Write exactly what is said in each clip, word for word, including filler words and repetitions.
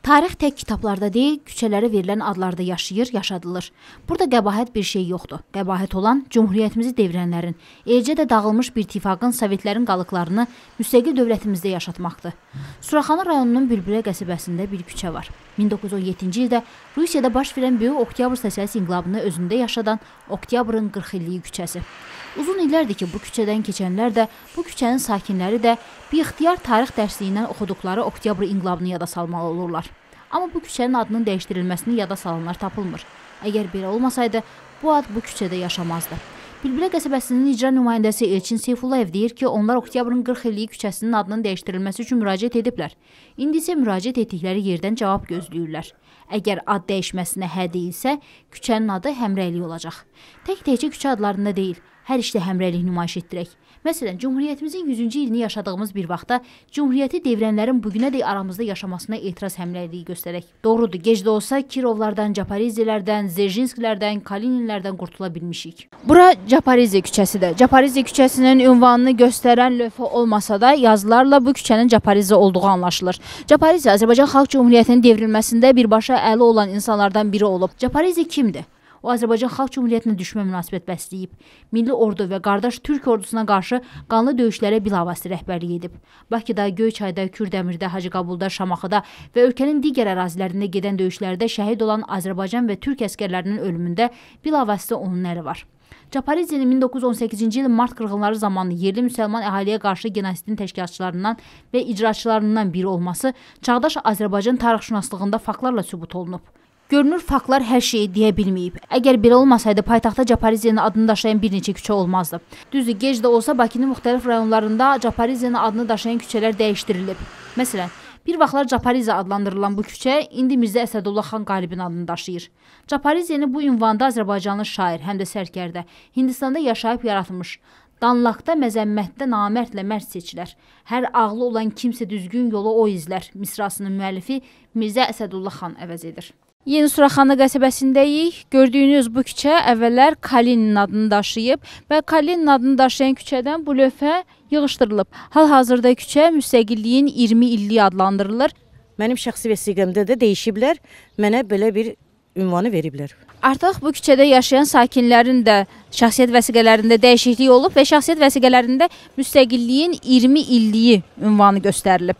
Tarix tək kitablarda deyil, küçələrə verilən adlarda yaşayır, yaşadılır. Burada qəbahət bir şey yoxdur. Qəbahət olan Cumhuriyyətimizi devirənlərin, eləcə də dağılmış bir ittifaqın, Sovetlərin qalıqlarını müstəqil dövlətimizdə yaşatmaqdır. Suraxanı rayonunun Bülbülə qəsəbəsində bir küçə var. min doqquz yüz on yeddinci ildə Rusiyada baş verən Böyük Oktyabr sosialist inqilabını özündə yaşadan Oktyabrın qırx illiyi küçəsi. Uzun illərdir ki, bu küçədən keçənlər də, bu küçənin sakinləri də bir ixtiyar tarix dərsliyindən oxuduqları Oktyabr inqilabını yada salmalı olurlar. Amma bu küçənin adının dəyişdirilməsini yada salanlar tapılmır. Əgər belə olmasaydı, bu ad bu küçədə yaşamazdı. Bülbülə qəsəbəsinin icra nümayəndəsi Elçin Seyfullayev deyir ki, onlar Oktyabrın qırx illiyi küçəsinin adının dəyişdirilməsi üçün müraciət ediblər. İndi isə müraciət etdikləri yerdən cavab gözləyirlər. Əgər ad dəyişməsinə hə deyilsə, küçənin adı həmrəylik olacaq. Tək-təkcə küçə adlarında deyil, hər işdə həmrəylik nümayiş etdirək. Məsələn, Cumhuriyyətimizin yüzüncü ilini yaşadığımız bir vaxtda Cumhuriyyəti devirənlərin bugünədək aramızda yaşamasına etiraz həmrəyliyi göstərək. Doğrudur, gec də olsa Kirovlardan, Caparizilərdən, Zerjinskilərdən, Kalininlərdən qurtula bilmişik. Bura Caparizi küçəsidir. Caparizi küçəsinin ünvanını göstərən lövhə olmasa da yazılarla bu küçənin Caparizi olduğu anlaşılır. Caparizi Azərbaycan Xalq Cumhuriyyətinin devrilməsində birbaşa əli olan insanlardan biri olub. Caparizi kimdir? O, Azərbaycan Xalq Cumhuriyyətinə düşmə münasibət bəsləyib. Milli ordu və qardaş Türk ordusuna qarşı qanlı döyüşlərə bilavasitə rəhbərlik edib. Bakıda, Göyçayda, Kürdəmirdə, Hacıqabulda, Şamaxıda və ölkənin digər ərazilərində gedən döyüşlərdə şəhid olan Azərbaycan və Türk əskərlərinin ölümündə bilavasitə onun əli var. Caparizinin min doqquz yüz on səkkizinci ilin mart qırğınları zamanı yerli müsəlman əhaliyə qarşı genosidin təşkilatçılarından və icraçılarından biri olması çağdaş Azərbaycan tarixşünaslığında faktlarla sübut olunub. Görünür, faktlar hər şeyi deyə bilməyib. Əgər belə olmasaydı, paytaxtda Caparizinin adını daşıyan bir neçə küçə olmazdı. Düzdür, gec də olsa Bakının müxtəlif rayonlarında Caparizinin adını daşıyan küçələr dəyişdirilib. Məsələn, bir vaxtlar Caparizi adlandırılan bu küçə indi Mirzə Əsədullah xan Qalibin adını daşıyır. Caparizini bu ünvanda Azərbaycanlı şair, həm də sərkərdə, Hindistanda yaşayıb yaratmış. Danlaqda, məzəmmətdə namərdlə mərd seçilər. Hər ağlı olan kimsə düzgün yolu o izlər. Misrasının müəllifi Mirzə Əsədullah xan əvəz edir. Yeni Suraxanı qəsəbəsindəyik. Gördüyünüz bu küçə əvvəllər Kalinin adını daşıyıb və Kalinin adını daşıyan küçədən bu lövhə yığışdırılıb. Hal-hazırda küçə müstəqilliyin iyirmi illiyi adlandırılır. Mənim şəxsi vəsiqəmdə də dəyişiblər, mənə belə bir ünvanı veriblər. Artıq bu küçədə yaşayan sakinlərin də şəxsiyyət vəsiqələrində dəyişiklik olub və şəxsiyyət vəsiqələrində müstəqilliyin iyirmi illiyi ünvanı göstərilib.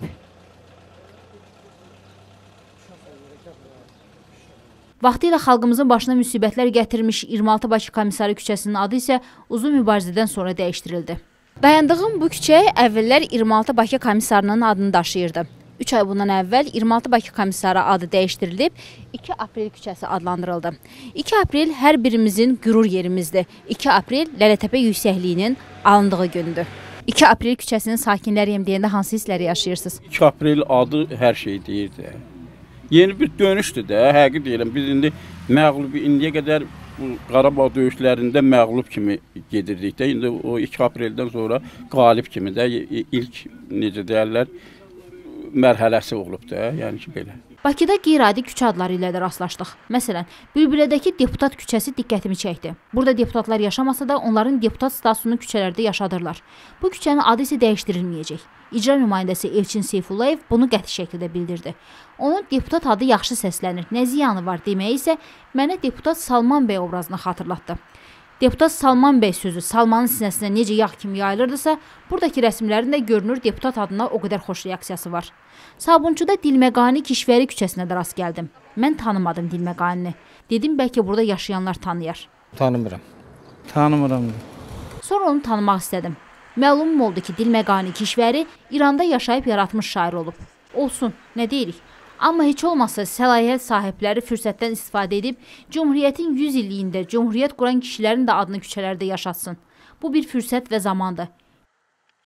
Vaxtilə xalqımızın başına müsibətlər gətirmiş iyirmi altı Bakı Komissarı küçəsinin adı isə uzun mübarizədən sonra dəyişdirildi. Dayandığım bu küçə əvvəllər iyirmi altı Bakı Komissarının adını daşıyırdı. üç ay bundan əvvəl iyirmi altı Bakı Komissarı adı dəyişdirilib, iki aprel küçəsi adlandırıldı. iki aprel hər birimizin qürur yerimizdir. iki aprel Lələtəpə yüksəkliyinin alındığı gündür. iki aprel küçəsinin sakinləriyəm deyəndə hansı hissləri yaşayırsınız? iki aprel adı hər şey deyirdi. Yeni bir dönüşdür də, həqiqi deyirəm. Biz indi məğlub, indiyə qədər bu Qarabağ döyüşlərində məğlub kimi gedirdik də. İndi o iki apreldən sonra qalib kimi də ilk, necə deyərlər, mərhələsi olub da, yəni ki, belə. Bakıda qeyri-adi küçə adları ilə də rastlaşdıq. Məsələn, Bülbülədəki deputat küçəsi diqqətimi çəkdi. Burada deputatlar yaşamasa da onların deputat statusunu küçələrdə yaşadırlar. Bu küçənin adı isə dəyişdirilməyəcək. İcra nümayəndəsi Elçin Seyfullayev bunu qəti şəkildə bildirdi. Onun deputat adı yaxşı səslənir, nə ziyanı var deməyi isə mənə deputat Salman bəy obrazını xatırlatdı. Deputat Salman bəy sözü Salmanın sinəsinə necə yağ kimi yayılırdısa, buradakı rəsmlərin də görünür deputat adına o qədər xoş reaksiyası var. Sabunçuda Dilməqani Kişvəri küçəsinə də rast gəldim. Mən tanımadım Dilməqanini. Dedim, bəlkə burada yaşayanlar tanıyar. Tanımıram. Tanımıram. Sonra onu tanımaq istədim. Məlumum oldu ki, Dilməqani Kişvəri İranda yaşayıb yaratmış şair olub. Olsun, nə deyirik? Amma heç olmasa səlahiyyət sahibləri fürsətdən istifadə edib Cumhuriyyətin yüz illiyində Cumhuriyyət quran kişilərin də adını küçələrdə yaşatsın. Bu bir fürsət və zamandır.